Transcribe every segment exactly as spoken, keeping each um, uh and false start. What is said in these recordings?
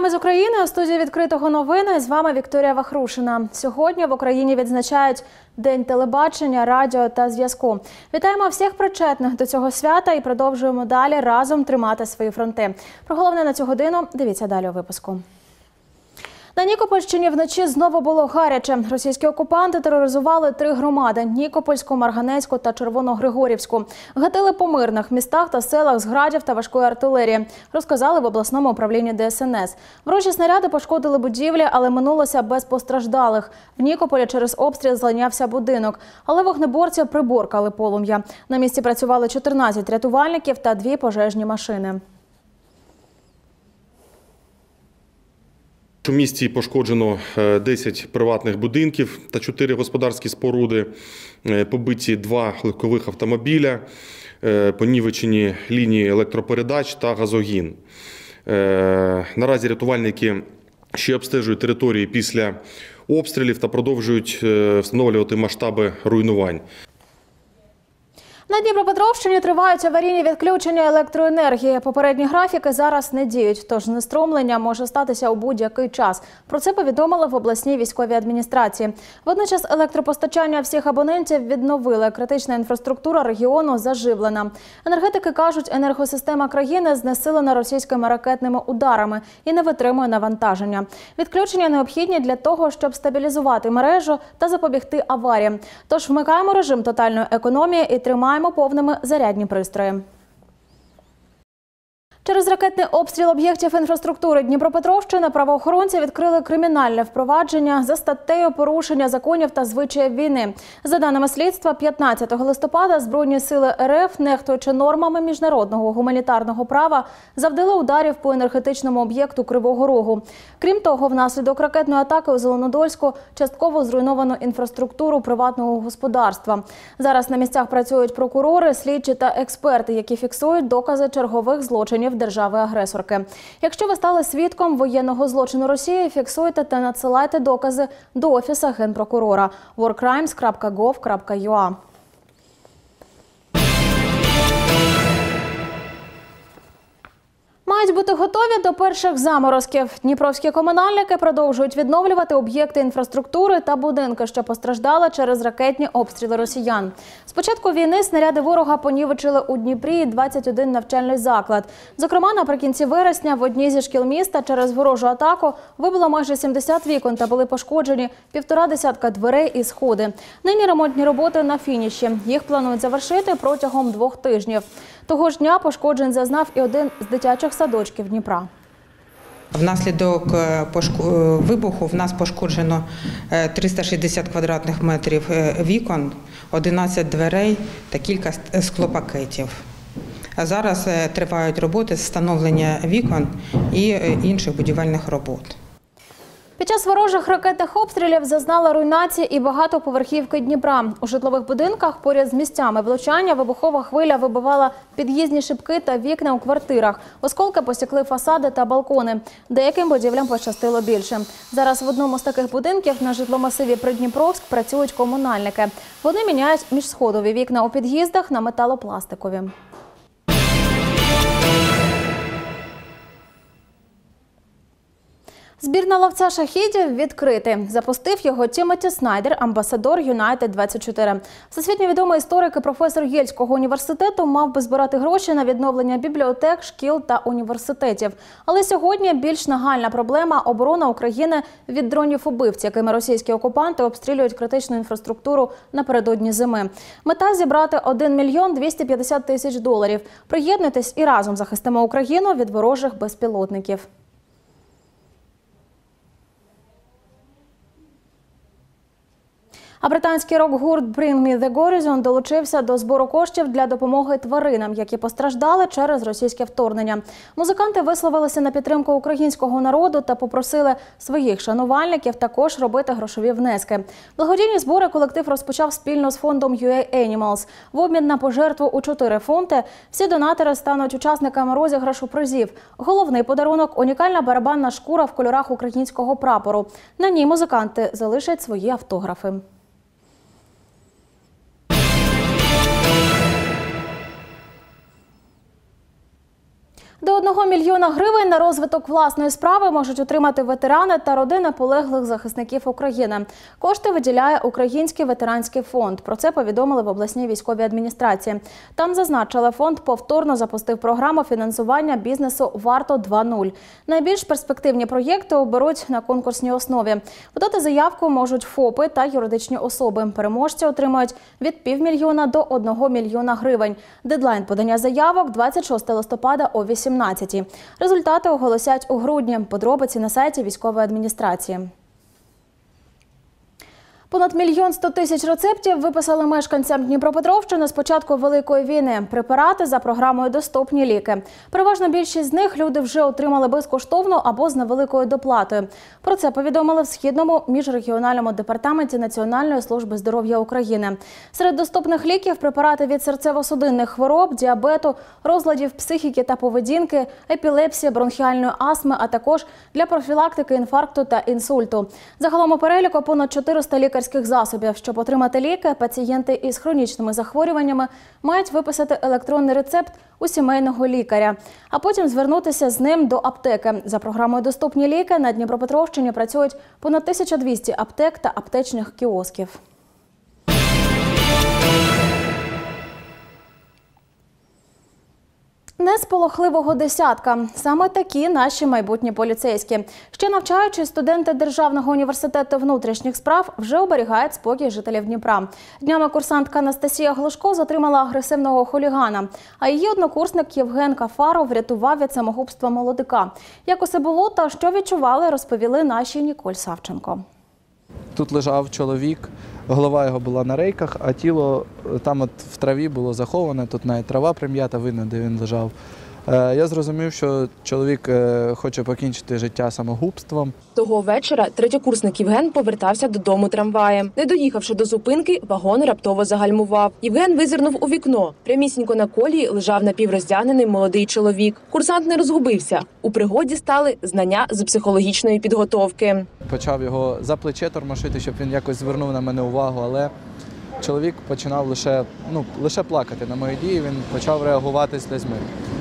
Ми з України, у студії «Відкритого новини». З вами Вікторія Вахрушина. Сьогодні в Україні відзначають День телебачення, радіо та зв'язку. Вітаємо всіх причетних до цього свята і продовжуємо далі разом тримати свої фронти. Про головне на цю годину дивіться далі у випуску. На Нікопольщині вночі знову було гаряче. Російські окупанти тероризували три громади – Нікопольську, Марганецьку та Червоногригорівську. Гатили по мирних містах та селах з градів та важкої артилерії, розказали в обласному управлінні Де Ес Ен Ес. Ворожі снаряди пошкодили будівлі, але минулося без постраждалих. В Нікополі через обстріл зайнявся будинок, але вогнеборці приборкали полум'я. На місці працювали чотирнадцять рятувальників та дві пожежні машини. У місті пошкоджено десять приватних будинків та чотири господарські споруди, побиті два легкових автомобіля, понівечені лінії електропередач та газогін. Наразі рятувальники ще обстежують території після обстрілів та продовжують встановлювати масштаби руйнувань. На Дніпропетровщині тривають аварійні відключення електроенергії. Попередні графіки зараз не діють, тож знеструмлення може статися у будь-який час. Про це повідомили в обласній військовій адміністрації. Водночас електропостачання всіх абонентів відновили. Критична інфраструктура регіону заживлена. Енергетики кажуть, енергосистема країни знесилена російськими ракетними ударами і не витримує навантаження. Відключення необхідні для того, щоб стабілізувати мережу та запобігти аваріям. Тож вмикаємо режим тотальної економії і тримаємо повними зарядні пристрої. Через ракетний обстріл об'єктів інфраструктури Дніпропетровщини правоохоронці відкрили кримінальне впровадження за статтею «Порушення законів та звичаїв війни». За даними слідства, п'ятнадцятого листопада Збройні сили Ер Еф, нехтуючи нормами міжнародного гуманітарного права, завдали ударів по енергетичному об'єкту Кривого Рогу. Крім того, внаслідок ракетної атаки у Зеленодольську частково зруйновано інфраструктуру приватного господарства. Зараз на місцях працюють прокурори, слідчі та експерти, які фіксують докази чергових злочинів держави-агресорки. Якщо ви стали свідком воєнного злочину Росії, фіксуйте та надсилайте докази до Офісу Генпрокурора вор краймс крапка гов крапка ю а. Мають бути готові до перших заморозків. Дніпровські комунальники продовжують відновлювати об'єкти інфраструктури та будинки, що постраждали через ракетні обстріли росіян. З початку війни снаряди ворога понівечили у Дніпрі двадцять один навчальний заклад. Зокрема, наприкінці вересня в одній зі шкіл міста через ворожу атаку вибило майже сімдесят вікон та були пошкоджені півтора десятка дверей і сходи. Нині ремонтні роботи на фініші. Їх планують завершити протягом двох тижнів. Того ж дня пошкоджень зазнав і один з дитячих садочків Дніпра. Внаслідок вибуху в нас пошкоджено триста шістдесят квадратних метрів вікон, одинадцять дверей та кілька склопакетів. А зараз тривають роботи з встановлення вікон і інших будівельних робот. Під час ворожих ракетних обстрілів зазнала руйнації і багатоповерхівки Дніпра. У житлових будинках поряд з місцями влучання вибухова хвиля вибивала під'їзні шибки та вікна у квартирах. Осколки посікли фасади та балкони. Деяким будівлям пощастило більше. Зараз в одному з таких будинків на житломасиві Придніпровськ працюють комунальники. Вони міняють міжсходові вікна у під'їздах на металопластикові. Збір на ловця шахідів відкритий. Запустив його Тімоті Снайдер, амбасадор Юнайтед двадцять чотири. Всесвітньо відомий історик і професор Єльського університету мав би збирати гроші на відновлення бібліотек, шкіл та університетів. Але сьогодні більш нагальна проблема – оборона України від дронів-убивць, якими російські окупанти обстрілюють критичну інфраструктуру напередодні зими. Мета – зібрати один мільйон двісті п'ятдесят тисяч доларів. Приєднуйтесь і разом захистимо Україну від ворожих безпілотників. А британський рок-гурт Bring Me The Horizon долучився до збору коштів для допомоги тваринам, які постраждали через російське вторгнення. Музиканти висловилися на підтримку українського народу та попросили своїх шанувальників також робити грошові внески. Благодійні збори колектив розпочав спільно з фондом ю ей Animals. В обмін на пожертву у чотири фунти всі донатори стануть учасниками розіграшу призів. Головний подарунок – унікальна барабанна шкура в кольорах українського прапору. На ній музиканти залишать свої автографи. До одного мільйона гривень на розвиток власної справи можуть отримати ветерани та родини полеглих захисників України. Кошти виділяє Український ветеранський фонд. Про це повідомили в обласній військовій адміністрації. Там зазначили, фонд повторно запустив програму фінансування бізнесу «Варто два нуль». Найбільш перспективні проєкти оберуть на конкурсній основі. Подати заявку можуть ФОПи та юридичні особи. Переможці отримають від півмільйона до одного мільйона гривень. Дедлайн подання заявок – двадцять шостого листопада о вісімнадцятій. Результати оголосять у грудні. Подробиці на сайті військової адміністрації. Понад мільйон сто тисяч рецептів виписали мешканцям Дніпропетровщини з початку Великої війни. Препарати за програмою «Доступні ліки». Переважна більшість з них люди вже отримали безкоштовно або з невеликою доплатою. Про це повідомили в Східному міжрегіональному департаменті Національної служби здоров'я України. Серед доступних ліків – препарати від серцево-судинних хвороб, діабету, розладів психіки та поведінки, епілепсії, бронхіальної астми, а також для профілактики інфаркту та інсульту. Загалом у переліку понад чотириста лікарських засобів. Щоб отримати ліки, пацієнти із хронічними захворюваннями мають виписати електронний рецепт у сімейного лікаря, а потім звернутися з ним до аптеки. За програмою «Доступні ліки» на Дніпропетровщині працюють понад тисяча двісті аптек та аптечних кіосків. Не з полохливого десятка. Саме такі наші майбутні поліцейські. Ще навчаючись, студенти Державного університету внутрішніх справ вже оберігають спокій жителів Дніпра. Днями курсантка Анастасія Глушко затримала агресивного хулігана, а її однокурсник Євген Кафаров врятував від самогубства молодика. Як усе було та що відчували, розповіли нашій Ніколь Савченко. Тут лежав чоловік, голова його була на рейках, а тіло там от в траві було заховане, тут навіть трава прим'ята, видно, де він лежав. Я зрозумів, що чоловік хоче покінчити життя самогубством. Того вечора третьокурсник Євген повертався додому трамваєм. Не доїхавши до зупинки, вагон раптово загальмував. Євген визирнув у вікно. Прямісінько на колії лежав напівроздягнений молодий чоловік. Курсант не розгубився. У пригоді стали знання з психологічної підготовки. Почав його за плече тормошити, щоб він якось звернув на мене увагу, але чоловік починав лише, ну, лише плакати на мої дії, він почав реагувати слізьми.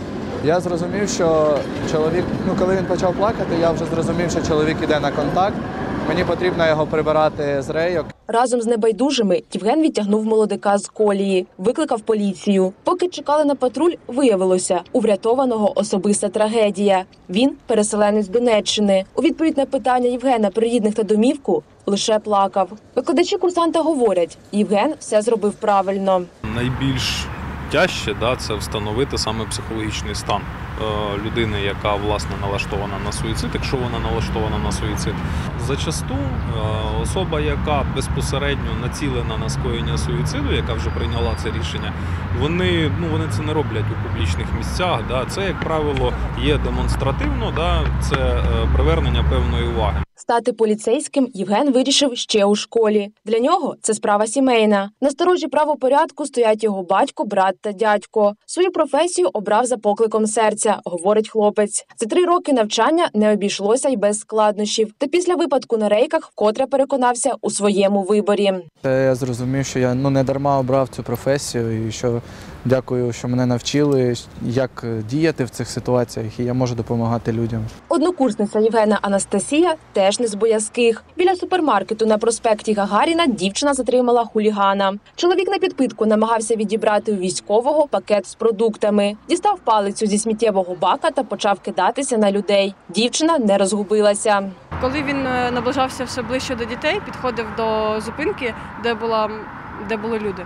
Я зрозумів, що чоловік, ну коли він почав плакати, я вже зрозумів, що чоловік іде на контакт. Мені потрібно його прибирати з рейок. Разом з небайдужими Євген відтягнув молодика з колії, викликав поліцію. Поки чекали на патруль, виявилося, у врятованого особиста трагедія. Він переселенець з Донеччини. У відповідь на питання Євгена про рідних та домівку лише плакав. Викладачі курсанта говорять, Євген все зробив правильно. Найбільш тяжче, да, це встановити саме психологічний стан е, людини, яка власне налаштована на суїцид, якщо вона налаштована на суїцид. Зачасту е, особа, яка безпосередньо націлена на скоєння суїциду, яка вже прийняла це рішення, вони, ну, вони це не роблять у публічних місцях. Да. Це, як правило, є демонстративно, да, це е, привернення певної уваги. Стати поліцейським Євген вирішив ще у школі. Для нього це справа сімейна. На сторожі правопорядку стоять його батько, брат та дядько. Свою професію обрав за покликом серця, говорить хлопець. За три роки навчання не обійшлося й без складнощів. Та після випадку на рейках вкотре переконався у своєму виборі. Я зрозумів, що я ну, не дарма обрав цю професію і що дякую, що мене навчили, як діяти в цих ситуаціях, і я можу допомагати людям. Однокурсниця Євгена Анастасія теж не з боязких. Біля супермаркету на проспекті Гагаріна дівчина затримала хулігана. Чоловік на підпитку намагався відібрати у військового пакет з продуктами. Дістав палицю зі сміттєвого бака та почав кидатися на людей. Дівчина не розгубилася. Коли він наближався все ближче до дітей, підходив до зупинки, де була, де були люди.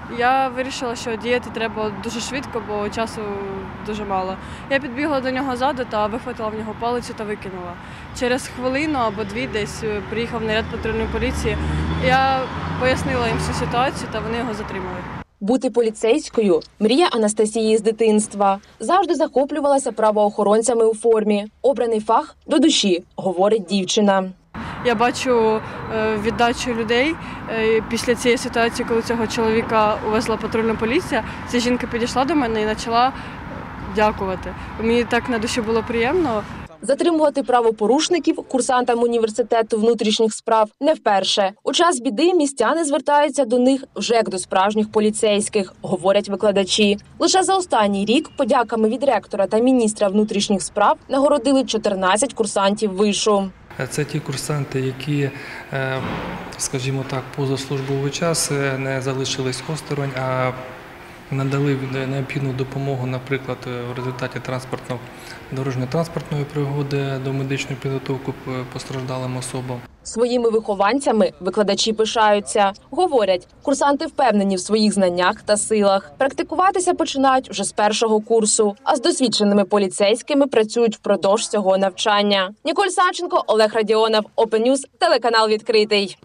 Я вирішила, що діяти треба дуже швидко, бо часу дуже мало. Я підбігла до нього ззаду та вихватила в нього палицю та викинула. Через хвилину або дві десь приїхав наряд патрульної поліції. Я пояснила їм всю ситуацію та вони його затримали. Бути поліцейською – мрія Анастасії з дитинства. Завжди захоплювалася правоохоронцями у формі. Обраний фах до душі, говорить дівчина. Я бачу віддачу людей після цієї ситуації, коли цього чоловіка увезла патрульна поліція. Ця жінка підійшла до мене і почала дякувати. Мені так на душі було приємно. Затримувати правопорушників курсантам університету внутрішніх справ не вперше. У час біди містяни звертаються до них вже як до справжніх поліцейських, говорять викладачі. Лише за останній рік подяками від ректора та міністра внутрішніх справ нагородили чотирнадцять курсантів вишу. Це ті курсанти, які, скажімо так, позаслужбовий час не залишились осторонь, а надали необхідну допомогу, наприклад, в результаті транспортно, дорожньо-транспортної пригоди до медичної підготовки постраждалим особам. Своїми вихованцями викладачі пишаються. Говорять, курсанти впевнені в своїх знаннях та силах. Практикуватися починають вже з першого курсу, а з досвідченими поліцейськими працюють впродовж цього навчання. Ніколь Савченко, Олег Радіонов, Open News, телеканал «Відкритий».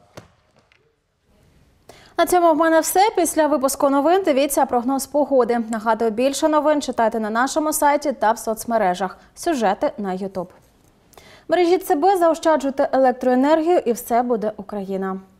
На цьому в мене все. Після випуску новин дивіться прогноз погоди. Нагадую, більше новин читайте на нашому сайті та в соцмережах. Сюжети на ютуб. Бережіть себе, заощаджуйте електроенергію і все буде Україна.